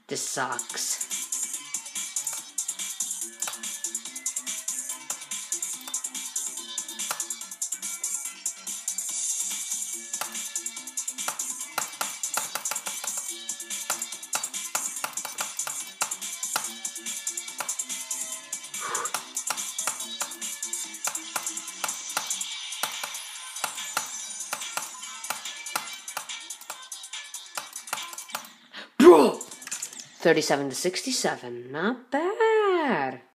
This sucks. Bro! 37 to 67. Not bad.